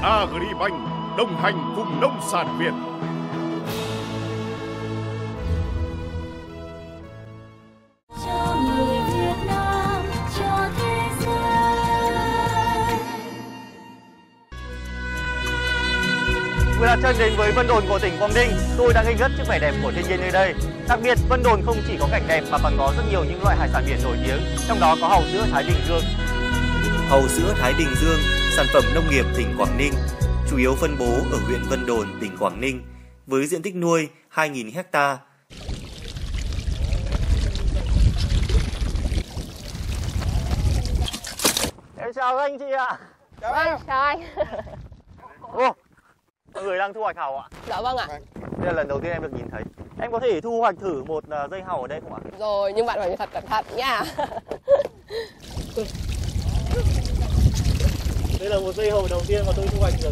Agribank, đồng hành cùng nông sản Việt. Vừa đặt chân đến với Vân Đồn của tỉnh Quảng Ninh, tôi đang ngây ngất trước vẻ đẹp của thiên nhiên nơi đây. Đặc biệt, Vân Đồn không chỉ có cảnh đẹp mà còn có rất nhiều những loại hải sản biển nổi tiếng, trong đó có hàu sữa Thái Bình Dương. Hàu sữa Thái Bình Dương, sản phẩm nông nghiệp tỉnh Quảng Ninh, chủ yếu phân bố ở huyện Vân Đồn, tỉnh Quảng Ninh, với diện tích nuôi 2.000 ha. Em chào anh chị ạ. Chào anh. Chào anh. Ô, mọi người đang thu hoạch hàu ạ? Dạ vâng ạ. Đây là lần đầu tiên em được nhìn thấy. Em có thể thu hoạch thử một dây hàu ở đây không ạ? Rồi, nhưng bạn phải thật cẩn thận nha. Đây là một dây hàu đầu tiên mà tôi thu hoạch được.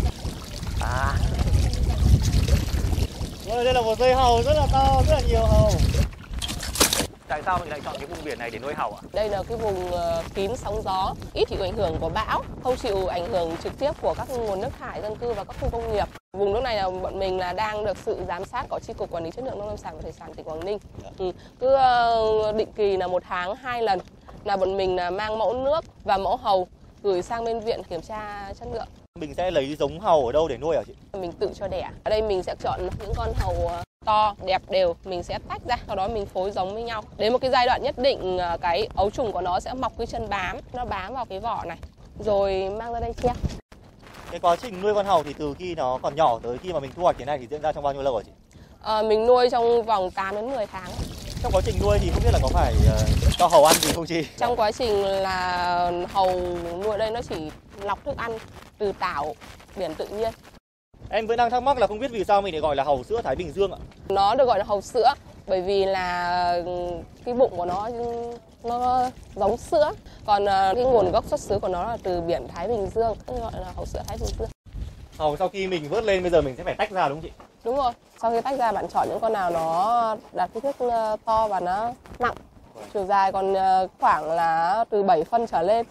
Đây là một dây hàu rất là to, rất là nhiều hàu. Tại sao mình lại chọn cái vùng biển này để nuôi hàu ạ? Đây là cái vùng kín sóng gió, ít chịu ảnh hưởng của bão, không chịu ảnh hưởng trực tiếp của các nguồn nước thải dân cư và các khu công nghiệp. Vùng nước này là bọn mình là đang được sự giám sát của Chi cục Quản lý Chất lượng Nông lâm sản và Thủy sản tỉnh Quảng Ninh. Cứ định kỳ là 1 tháng 2 lần là bọn mình là mang mẫu nước và mẫu hàu gửi sang bên viện kiểm tra chất lượng. Mình sẽ lấy giống hàu ở đâu để nuôi hả chị? Mình tự cho đẻ. Ở đây mình sẽ chọn những con hàu to, đẹp đều, mình sẽ tách ra, sau đó mình phối giống với nhau. Đến một cái giai đoạn nhất định, cái ấu trùng của nó sẽ mọc cái chân bám, nó bám vào cái vỏ này, rồi mang ra đây treo. Cái quá trình nuôi con hàu thì từ khi nó còn nhỏ tới khi mà mình thu hoạch thế này thì diễn ra trong bao nhiêu lâu hả chị? Mình nuôi trong vòng 8 đến 10 tháng. Trong quá trình nuôi thì không biết là có phải cho hàu ăn gì không chị? Trong quá trình là hàu nuôi ở đây nó chỉ lọc thức ăn từ tảo biển tự nhiên. Em vẫn đang thắc mắc là không biết vì sao mình lại gọi là hàu sữa Thái Bình Dương ạ? Nó được gọi là hàu sữa bởi vì là cái bụng của nó giống sữa. Còn cái nguồn gốc xuất xứ của nó là từ biển Thái Bình Dương, gọi là hàu sữa Thái Bình Dương. Hàu sau khi mình vớt lên bây giờ mình sẽ phải tách ra đúng không chị? Đúng rồi. Sau khi tách ra bạn chọn những con nào nó đạt kích thước to và nó nặng. Chiều dài còn khoảng là từ 7 phân trở lên.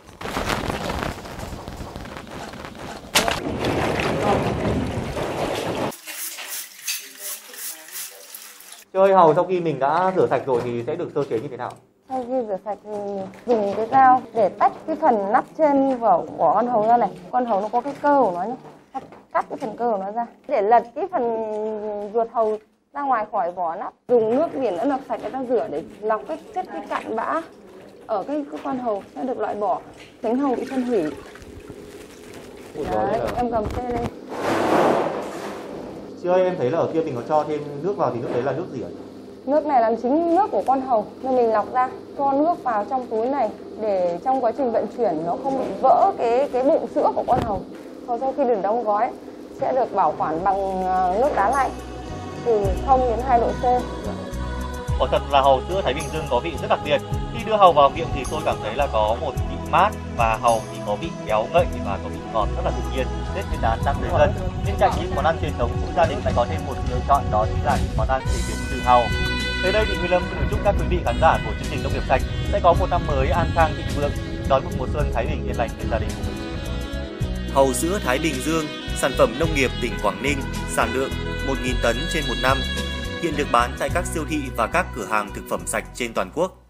Chơi hàu sau khi mình đã rửa sạch rồi thì sẽ được sơ chế như thế nào? Sau khi rửa sạch thì dùng cái dao để tách cái phần nắp trên của con hàu ra này. Con hàu nó có cái cơ của nó nhé. Cắt cái phần cơ của nó ra. Để lật cái phần ruột hàu ra ngoài khỏi vỏ nắp. Dùng nước biển đã lọc sạch người ta rửa để lọc cái chất cái cặn bã ở cái con hàu sẽ được loại bỏ. Tránh hàu bị phân hủy. Đấy, em cầm xe lên. Chị ơi, em thấy là ở kia mình có cho thêm nước vào thì nước đấy là nước gì ạ? Nước này là chính nước của con hàu nên mình lọc ra, cho nước vào trong túi này để trong quá trình vận chuyển nó không bị vỡ cái bụng sữa của con hàu. Còn sau khi được đóng gói sẽ được bảo quản bằng nước đá lạnh từ 0 đến 2 độ C. Quả thật là hàu sữa Thái Bình Dương có vị rất đặc biệt. Khi đưa hàu vào miệng thì tôi cảm thấy là có một vị mát và hàu thì có vị béo ngậy và có vị ngọt rất là tự nhiên. Tết Nguyên đán đang đến gần, bên cạnh những món ăn truyền thống, mỗi gia đình lại có thêm một lựa chọn, đó chính là những món ăn chế biến từ hàu. Tới đây thì Nguyên Lâm xin chúc các quý vị khán giả của chương trình Nông nghiệp sạch sẽ có một năm mới an khang thịnh vượng, đón một mùa xuân thái bình yên lành bên gia đình của mình. Hàu sữa Thái Bình Dương, sản phẩm nông nghiệp tỉnh Quảng Ninh, sản lượng 1.000 tấn trên một năm, hiện được bán tại các siêu thị và các cửa hàng thực phẩm sạch trên toàn quốc.